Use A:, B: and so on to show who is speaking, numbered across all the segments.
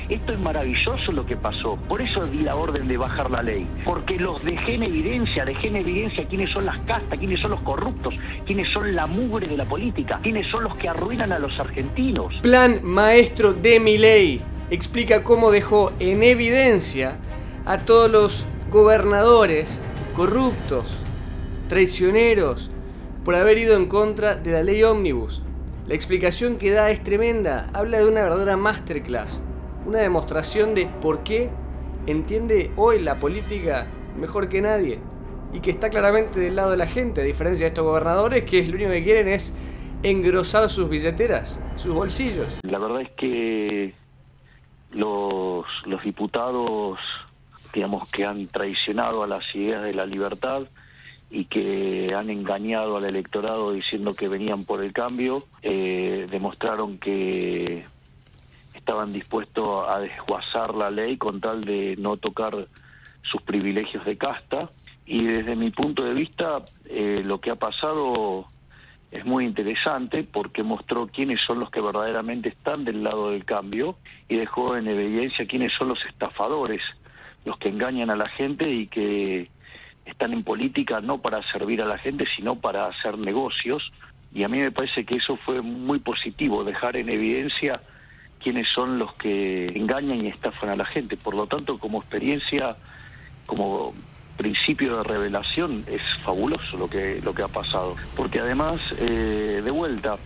A: Esto es maravilloso lo que pasó. Por eso di la orden de bajar la ley. Porque los dejé en evidencia quiénes son las castas, quiénes son los corruptos, quiénes son la mugre de la política, quiénes son los que arruinan a los argentinos.
B: Plan maestro de Milei explica cómo dejó en evidencia a todos los gobernadores corruptos, traicioneros, por haber ido en contra de la ley ómnibus. La explicación que da es tremenda, habla de una verdadera masterclass, una demostración de por qué entiende hoy la política mejor que nadie y que está claramente del lado de la gente, a diferencia de estos gobernadores que lo único que quieren es engrosar sus billeteras, sus bolsillos.
A: La verdad es que los diputados, digamos, que han traicionado a las ideas de la libertad y que han engañado al electorado diciendo que venían por el cambio, demostraron que estaban dispuestos a desguazar la ley con tal de no tocar sus privilegios de casta. Y desde mi punto de vista, lo que ha pasado es muy interesante porque mostró quiénes son los que verdaderamente están del lado del cambio y dejó en evidencia quiénes son los estafadores, los que engañan a la gente y que están en política no para servir a la gente, sino para hacer negocios. Y a mí me parece que eso fue muy positivo, dejar en evidencia quiénes son los que engañan y estafan a la gente. Por lo tanto, como experiencia, como principio de revelación, es fabuloso lo que ha pasado. Porque además, de vuelta,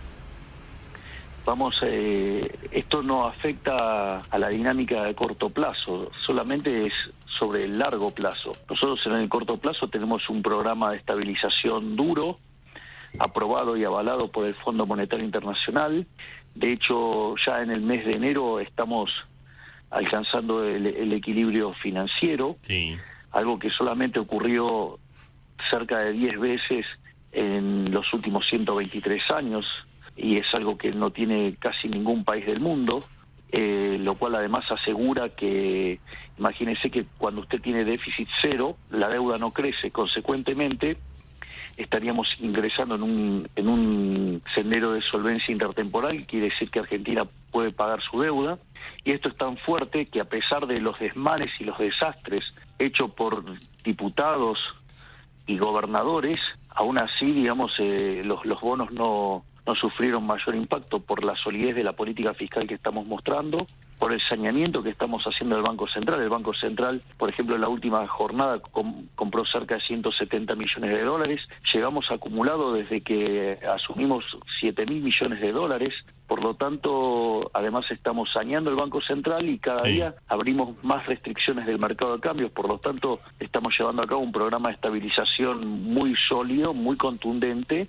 A: esto no afecta a la dinámica de corto plazo, solamente es sobre el largo plazo. Nosotros en el corto plazo tenemos un programa de estabilización duro, aprobado y avalado por el Fondo Monetario Internacional. De hecho, ya en el mes de enero estamos alcanzando el equilibrio financiero, sí, algo que solamente ocurrió cerca de 10 veces en los últimos 123 años, y es algo que no tiene casi ningún país del mundo, lo cual además asegura que, imagínese que cuando usted tiene déficit cero, la deuda no crece, consecuentemente estaríamos ingresando en un sendero de solvencia intertemporal, quiere decir que Argentina puede pagar su deuda, y esto es tan fuerte que a pesar de los desmanes y los desastres hechos por diputados y gobernadores, aún así, digamos, los bonos no sufrieron mayor impacto por la solidez de la política fiscal que estamos mostrando, por el saneamiento que estamos haciendo del Banco Central. El Banco Central, por ejemplo, en la última jornada compró cerca de 170 millones de dólares. Llevamos acumulado desde que asumimos 7.000 millones de dólares. Por lo tanto, además estamos saneando el Banco Central y cada día abrimos más restricciones del mercado de cambios. Por lo tanto, estamos llevando a cabo un programa de estabilización muy sólido, muy contundente,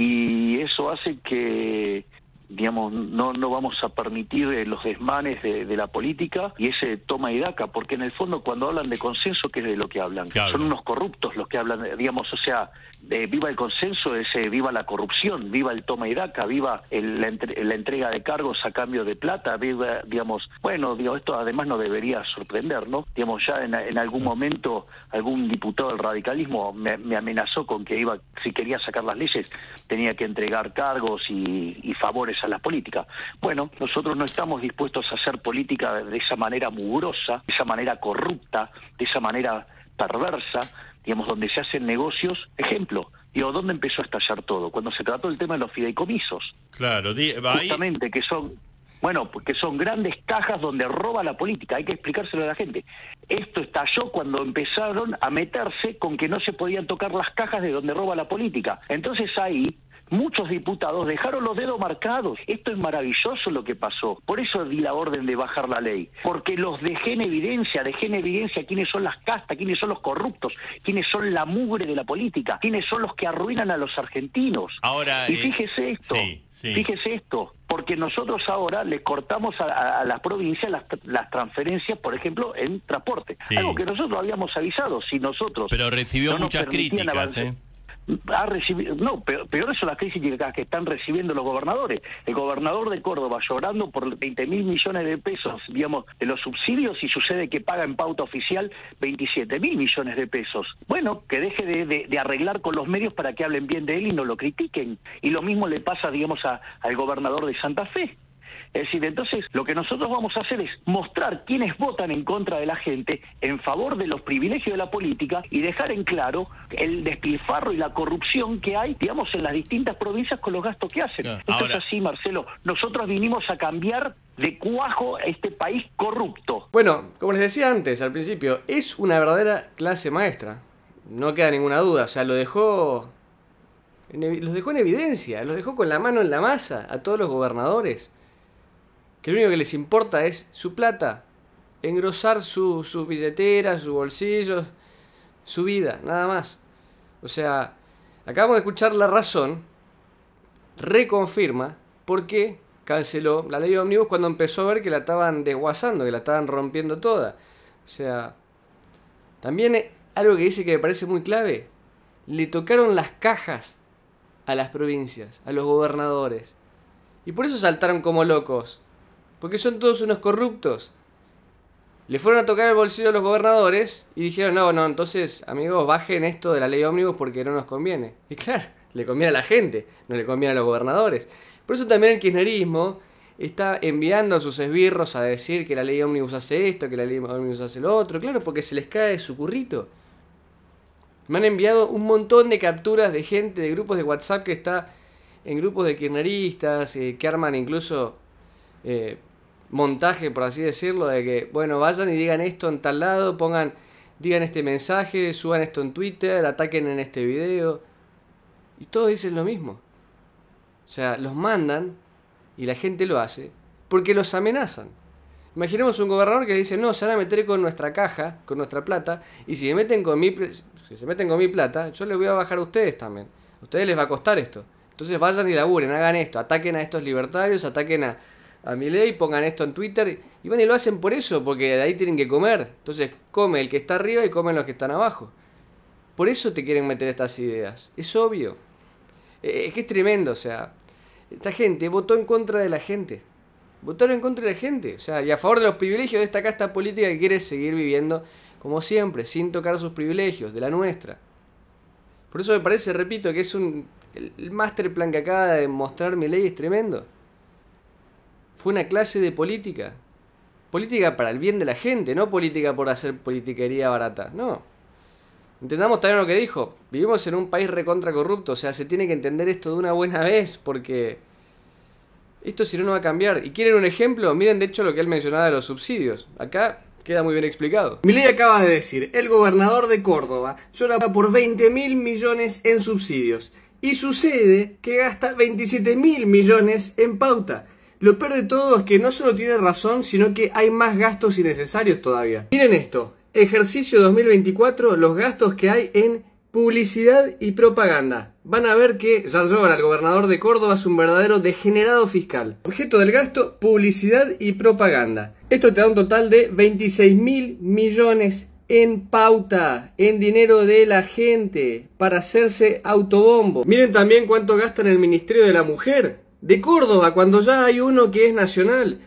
A: y eso hace que, digamos, no vamos a permitir los desmanes de la política y ese toma y daca, porque en el fondo cuando hablan de consenso, ¿qué es de lo que hablan? Claro. Son unos corruptos los que hablan, digamos, o sea, viva el consenso, viva la corrupción, viva el toma y daca, viva la entrega de cargos a cambio de plata, viva, digamos, bueno, digo, esto además no debería sorprender, ¿no? Digamos, ya en algún momento algún diputado del radicalismo me amenazó con que si quería sacar las leyes, tenía que entregar cargos y favores a la política. Bueno, nosotros no estamos dispuestos a hacer política de esa manera mugrosa, de esa manera corrupta, de esa manera perversa, digamos, donde se hacen negocios. Ejemplo, digo, ¿dónde empezó a estallar todo? Cuando se trató el tema de los fideicomisos.
C: Claro,
A: justamente, que son, bueno, porque son grandes cajas donde roba la política, hay que explicárselo a la gente. Esto estalló cuando empezaron a meterse con que no se podían tocar las cajas de donde roba la política. Entonces ahí muchos diputados dejaron los dedos marcados. Esto es maravilloso lo que pasó. Por eso di la orden de bajar la ley. Porque los dejé en evidencia quiénes son las castas, quiénes son los corruptos, quiénes son la mugre de la política, quiénes son los que arruinan a los argentinos.
C: Ahora,
A: y fíjese esto, fíjese esto, porque nosotros ahora le cortamos a las provincias las transferencias, por ejemplo, en transporte. Algo que nosotros habíamos avisado. Si nosotros
C: pero recibió muchas críticas,
A: ha recibido, no, peor son las críticas que están recibiendo los gobernadores. El gobernador de Córdoba llorando por 20.000 millones de pesos, digamos, de los subsidios, y sucede que paga en pauta oficial 27.000 millones de pesos. Bueno, que deje de arreglar con los medios para que hablen bien de él y no lo critiquen. Y lo mismo le pasa, digamos, al gobernador de Santa Fe. Es decir, entonces lo que nosotros vamos a hacer es mostrar quiénes votan en contra de la gente, en favor de los privilegios de la política, y dejar en claro el despilfarro y la corrupción que hay, digamos, en las distintas provincias con los gastos que hacen.
C: Claro.
A: Esto es así, Marcelo. Nosotros vinimos a cambiar de cuajo este país corrupto.
B: Bueno, como les decía antes, al principio, es una verdadera clase maestra. No queda ninguna duda. O sea, los dejó en evidencia. Los dejó con la mano en la masa a todos los gobernadores. Que lo único que les importa es su plata. Engrosar sus billeteras, sus bolsillos, su vida, nada más. O sea, acabamos de escuchar La Razón. Reconfirma por qué canceló la ley de ómnibus cuando empezó a ver que la estaban desguazando, que la estaban rompiendo toda. O sea, también algo que dice que me parece muy clave, le tocaron las cajas a las provincias, a los gobernadores. Y por eso saltaron como locos, porque son todos unos corruptos. Le fueron a tocar el bolsillo a los gobernadores y dijeron, no, entonces, amigos, bajen esto de la ley de ómnibus porque no nos conviene. Y claro, le conviene a la gente, no le conviene a los gobernadores. Por eso también el kirchnerismo está enviando a sus esbirros a decir que la ley ómnibus hace esto, que la ley ómnibus hace lo otro. Claro, porque se les cae su currito. Me han enviado un montón de capturas de gente, de grupos de WhatsApp que está en grupos de kirchneristas, que arman incluso montaje, por así decirlo, de que, bueno, vayan y digan esto en tal lado, digan este mensaje, suban esto en Twitter, ataquen en este video. Y todos dicen lo mismo. O sea, los mandan y la gente lo hace porque los amenazan. Imaginemos un gobernador que dice, no, se van a meter con nuestra caja, con nuestra plata, y si se meten con mi plata, yo les voy a bajar a ustedes también. A ustedes les va a costar esto. Entonces vayan y laburen, hagan esto, ataquen a estos libertarios, ataquen a Milei, pongan esto en Twitter, y van y lo hacen por eso, porque de ahí tienen que comer. Entonces come el que está arriba y comen los que están abajo. Por eso te quieren meter estas ideas. Es obvio. Es que es tremendo, o sea, esta gente votó en contra de la gente. Votaron en contra de la gente, o sea, y a favor de los privilegios de esta casta política que quiere seguir viviendo como siempre, sin tocar sus privilegios, de la nuestra. Por eso me parece, repito, que es el master plan que acaba de mostrar Milei es tremendo. Fue una clase de política. Política para el bien de la gente, no política por hacer politiquería barata, no. Entendamos también lo que dijo. Vivimos en un país recontra corrupto. O sea, se tiene que entender esto de una buena vez. Porque esto si no, no va a cambiar. ¿Y quieren un ejemplo? Miren de hecho lo que él mencionaba de los subsidios. Acá queda muy bien explicado. Milei acaba de decir, el gobernador de Córdoba llora por 20.000 millones en subsidios. Y sucede que gasta 27.000 millones en pauta. Lo peor de todo es que no solo tiene razón, sino que hay más gastos innecesarios todavía. Miren esto. Ejercicio 2024, los gastos que hay en publicidad y propaganda. Van a ver que Yarlora, el gobernador de Córdoba, es un verdadero degenerado fiscal. Objeto del gasto, publicidad y propaganda. Esto te da un total de 26.000 millones en pauta, en dinero de la gente, para hacerse autobombo. Miren también cuánto gasta en el Ministerio de la Mujer de Córdoba, cuando ya hay uno que es nacional.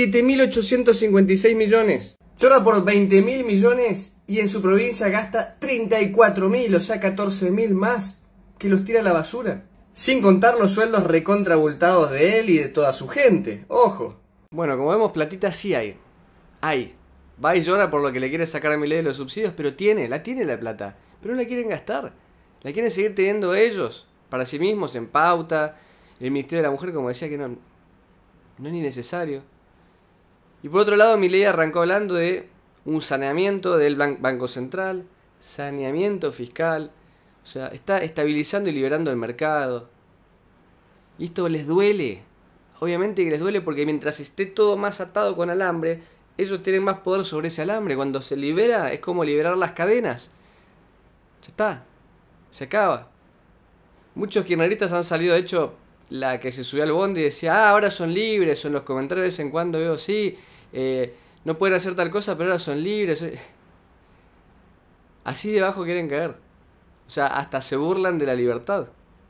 B: 7.856 millones. Llora por 20.000 millones y en su provincia gasta 34.000, o sea 14.000 más, que los tira a la basura. Sin contar los sueldos recontrabultados de él y de toda su gente. ¡Ojo! Bueno, como vemos, platita sí hay. Hay. Va y llora por lo que le quiere sacar a Milei de los subsidios, pero la tiene la plata. Pero no la quieren gastar. La quieren seguir teniendo ellos, para sí mismos, en pauta. El Ministerio de la Mujer, como decía, que no es ni necesario. Y por otro lado, Milei arrancó hablando de un saneamiento del Banco Central, saneamiento fiscal, o sea, está estabilizando y liberando el mercado. Y esto les duele, obviamente que les duele porque mientras esté todo más atado con alambre, ellos tienen más poder sobre ese alambre. Cuando se libera es como liberar las cadenas. Ya está, se acaba. Muchos kirchneristas han salido, de hecho, la que se subió al bondi y decía, ahora son libres, o en los comentarios de vez en cuando veo, sí, no pueden hacer tal cosa, pero ahora son libres. Así de abajo quieren caer. O sea, hasta se burlan de la libertad.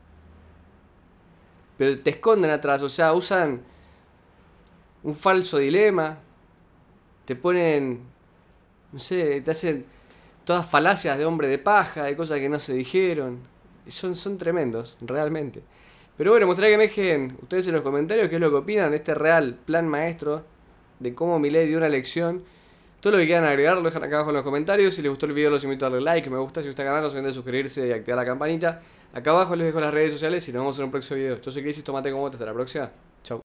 B: Pero te esconden atrás, o sea, usan un falso dilema, te ponen, no sé, te hacen todas falacias de hombre de paja, de cosas que no se dijeron. Son tremendos, realmente. Pero bueno, me gustaría que me dejen ustedes en los comentarios qué es lo que opinan de este real plan maestro de cómo Milei dio una lección. Todo lo que quieran agregar lo dejan acá abajo en los comentarios. Si les gustó el video los invito a darle like, me gusta, si gusta el canal no se olviden de suscribirse y activar la campanita. Acá abajo les dejo las redes sociales y nos vemos en un próximo video. Yo soy Crisis, tomate como hasta la próxima. Chau.